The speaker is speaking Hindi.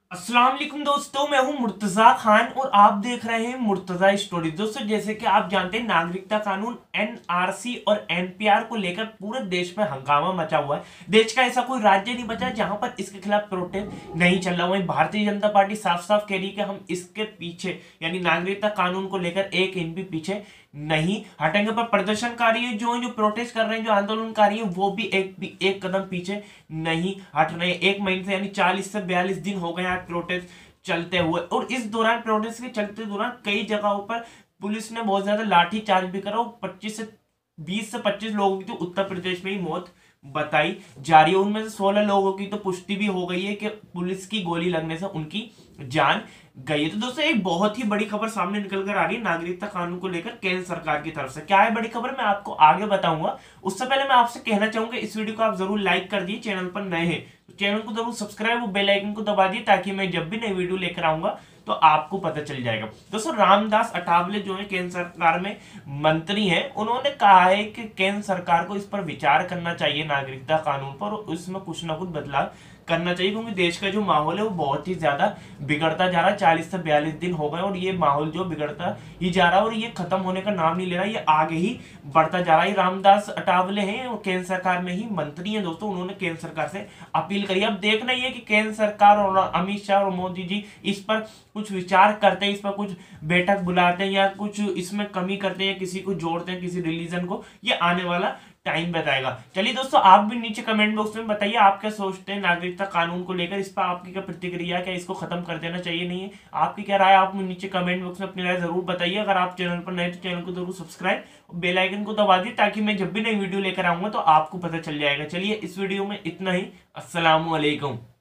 अस्सलाम वालेकुम दोस्तों, मैं हूं मुर्तजा खान और आप देख रहे हैं मुर्तजा स्टोरी। दोस्तों, जैसे कि आप जानते हैं नागरिकता कानून एनआरसी और एनपीआर को लेकर पूरे देश में हंगामा मचा हुआ है। देश का ऐसा कोई राज्य नहीं बचा जहां पर इसके खिलाफ प्रोटेस्ट नहीं चल रहा। वहीं भारतीय जनता पार्टी साफ साफ कह रही है कि हम इसके पीछे यानी नागरिकता कानून को लेकर एक इंच भी पीछे नहीं हटेंगे। पर प्रदर्शनकारी जो प्रोटेस्ट कर रहे हैं, जो आंदोलनकारी हैं, वो भी एक कदम पीछे नहीं हट रहे। एक महीने से यानी 40 से 42 दिन हो गए आज प्रोटेस्ट चलते हुए, और इस दौरान प्रोटेस्ट के चलते दौरान कई जगहों पर पुलिस ने बहुत ज्यादा लाठी चार्ज भी करा और 20 से 25 लोगों की तो उत्तर प्रदेश में ही मौत बताई जा रही है। उनमें से 16 लोगों की तो पुष्टि भी हो गई है कि पुलिस की गोली लगने से उनकी जान गई है। तो दोस्तों, एक बहुत ही बड़ी खबर सामने निकल कर आ रही है नागरिकता कानून को लेकर केंद्र सरकार की तरफ से। क्या है बड़ी खबर, मैं आपको आगे बताऊंगा। उससे पहले मैं आपसे कहना चाहूंगा, इस वीडियो को आप जरूर लाइक कर दिए, चैनल पर नए हैं तो चैनल को जरूर सब्सक्राइब और बेल आइकन को दबा दिए, ताकि मैं जब भी नई वीडियो लेकर आऊंगा तो आपको पता चल जाएगा। दोस्तों, रामदास अठावले जो है केंद्र सरकार में मंत्री हैं, उन्होंने कहा है कि केंद्र सरकार को इस पर विचार करना चाहिए नागरिकता कानून पर, और उसमें कुछ ना कुछ बदलाव करना चाहिए, क्योंकि देश का जो माहौल है वो बहुत ही ज्यादा बिगड़ता जा रहा है। 40 से 42 दिन हो गए और ये माहौल जो बिगड़ता ही जा रहा है और ये खत्म होने का नाम नहीं ले रहा, ये आगे ही बढ़ता जा रहा है। रामदास अठावले हैं और केंद्र सरकार में ही मंत्री हैं। दोस्तों, उन्होंने केंद्र सरकार से अपील करी। अब देखना ही है कि केंद्र सरकार और अमित शाह और मोदी जी इस पर कुछ विचार करते हैं, इस पर कुछ बैठक बुलाते हैं या कुछ इसमें कमी करते हैं, किसी को जोड़ते हैं, किसी रिलीजन को, ये आने वाला टाइम बताएगा। चलिए दोस्तों, आप भी नीचे कमेंट बॉक्स में बताइए आप क्या सोचते हैं नागरिकता कानून को लेकर। इस पर आपकी क्या प्रतिक्रिया है, क्या इसको खत्म कर देना चाहिए नहीं है, आपकी क्या राय, आप नीचे कमेंट बॉक्स में अपनी राय जरूर बताइए। अगर आप चैनल पर नए तो चैनल को जरूर सब्सक्राइब और बेल आइकन को दबा दिए, ताकि मैं जब भी नई वीडियो लेकर आऊंगा तो आपको पता चल जाएगा। चलिए, इस वीडियो में इतना ही। अस्सलाम वालेकुम।